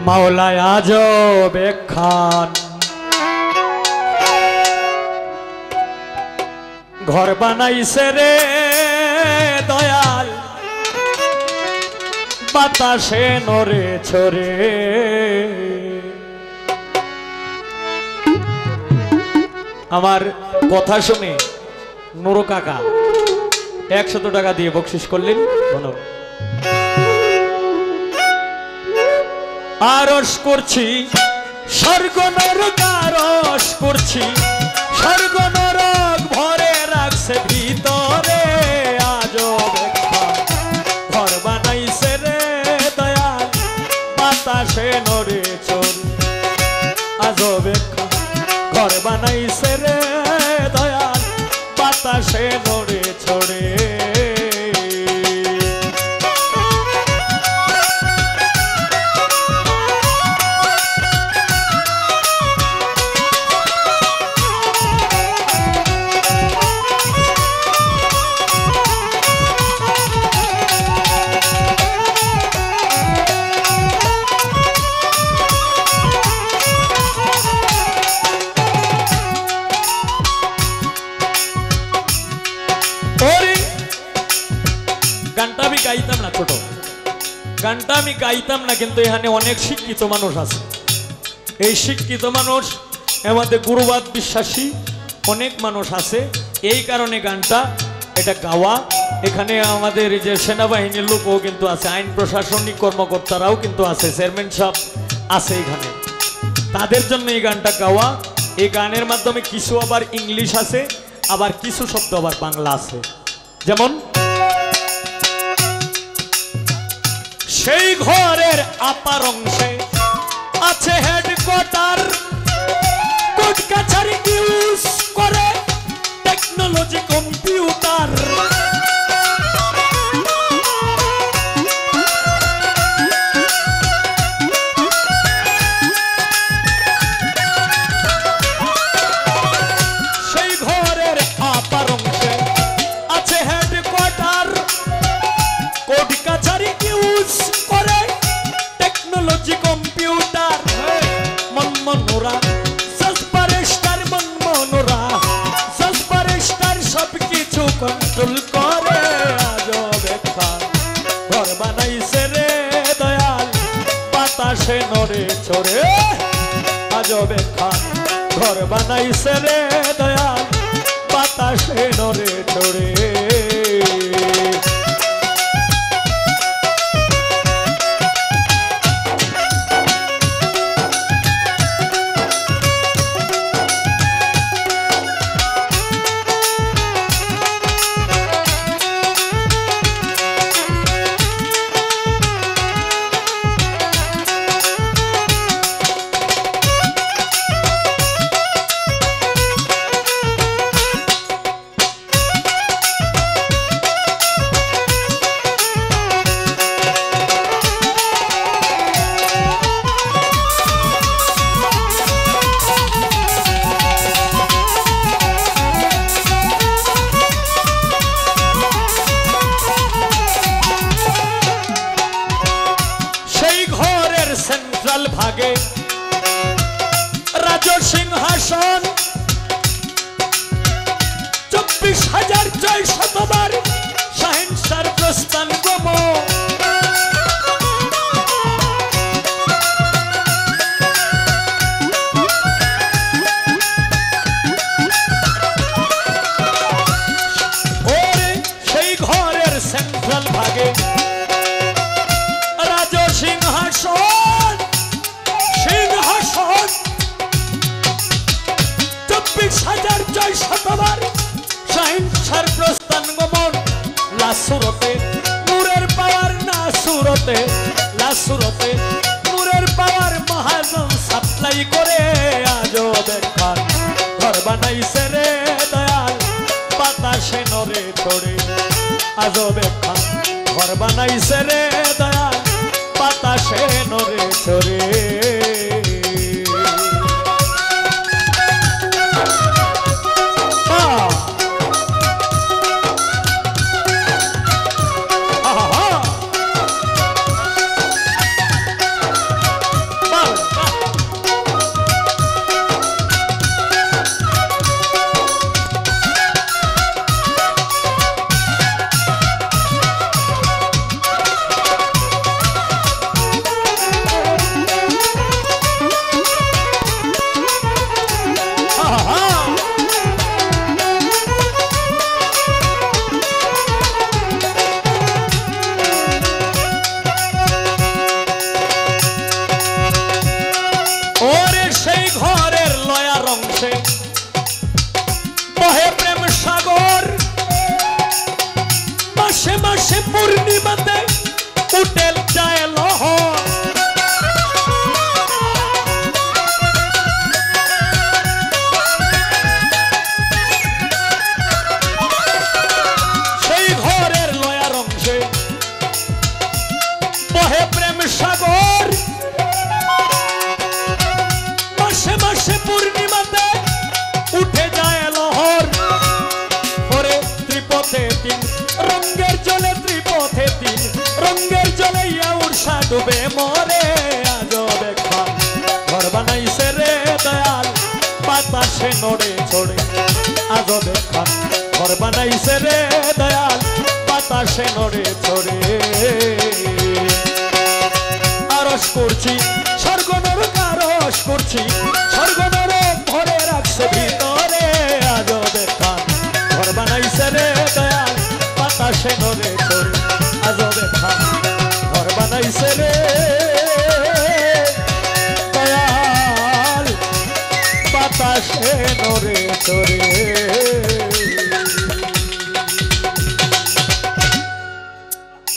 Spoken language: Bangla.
মাওলায় আজব একখান ঘর বানাইছে রে দয়াল, বাতাসে নড়ে ছড়ে। আমার কথা শুনে নুরু কাকা 100 টাকা দিয়ে বকশিশ করলেন, ধন্যবাদ। আরশ করছি স্বর্গ নরক, আরশ করছি স্বর্গ নরক ভরে রাখছে ভিতরে। আজব একখান ঘর বানাইছে রে দয়াল, বাতাসে নড়ে চড়ে। আজব একখান ঘর বানাইছে রে দয়াল, বাতাসে নড়ে ছড়ে। গানটা আমি গাইতাম না, ছোট গানটা আমি গাইতাম না, কিন্তু এখানে অনেক শিক্ষিত মানুষ আছে। এই শিক্ষিত মানুষ আমাদের গুরুবাদ বিশ্বাসী অনেক মানুষ আছে, এই কারণে গানটা এটা গাওয়া। এখানে আমাদের যে সেনাবাহিনীর লোকও কিন্তু আছে, আইন প্রশাসনিক কর্মকর্তারাও কিন্তু আছে, চেয়ারম্যান সাহেব আছে এখানে, তাদের জন্য এই গানটা গাওয়া। এই গানের মাধ্যমে কিছু আবার ইংলিশ আছে, আবার কিছু শব্দ আবার বাংলা আছে। যেমন সেই ঘরের আপার অংশে আছে হেডকোয়ার্টার, কোর্ট কাছারি ইউজ করে টেকনোলজি কম্পিউটার। সেই ঘরের আপার অংশে আছে হেডকোয়ার্টার, কোর্ট কাছারি ইউজ করে টেকনোলজি কম্পিউটার। মনমনোরা সাসপারেস্টার, মনমনোরা সাসপারেস্টার সবকিছু কন্ট্রোল করে। আজব একখান ঘর বানাইছে রে দয়াল, বাতাসে নড়ে চড়ে। আজব একখান ঘর বানাইছে রে দয়াল, বাতাসে নড়ে চড়ে। সেন্ট্রাল ভাগে রাজ সিংহাসন, 24,600 বার শাহেনশার প্রস্থান গমন। ওরে সেই ঘরের সেন্ট্রাল ভাগে রাজ সিংহাসন, সিংহাসন 24,600 বার শাহেনশার প্রস্থান গমন। লাসুরতে নূরের পাওয়ার, না সুরতে লাসুরতে নূরের পাওয়ার মহাজন সাপ্লাই করে। আজব একখান ঘর বানাইছে রে দয়াল, বাতাসে নড়ে চড়ে। আজব একখান ঘর বানাইছে রে দয়াল, বাতাসে নড়ে চড়ে। ডুবে মরে আজব একখান ঘর বানাইছে রে দয়াল বাতাসে নড়ে চড়ে আজব একখান ঘর বানাইছে রে দয়াল বাতাসে নড়ে চড়ে আরশ করছি স্বর্গ নরক আরশ করছি